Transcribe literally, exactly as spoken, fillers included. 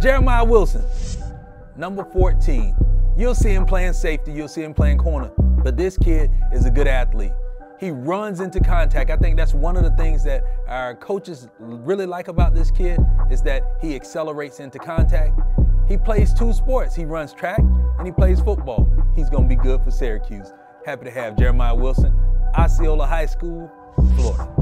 Jeremiah Wilson, number fourteen. You'll see him playing safety, you'll see him playing corner, but this kid is a good athlete. He runs into contact. I think that's one of the things that our coaches really like about this kid is that he accelerates into contact. He plays two sports. He runs track and he plays football. He's gonna be good for Syracuse. Happy to have Jeremiah Wilson, Osceola High School, Florida.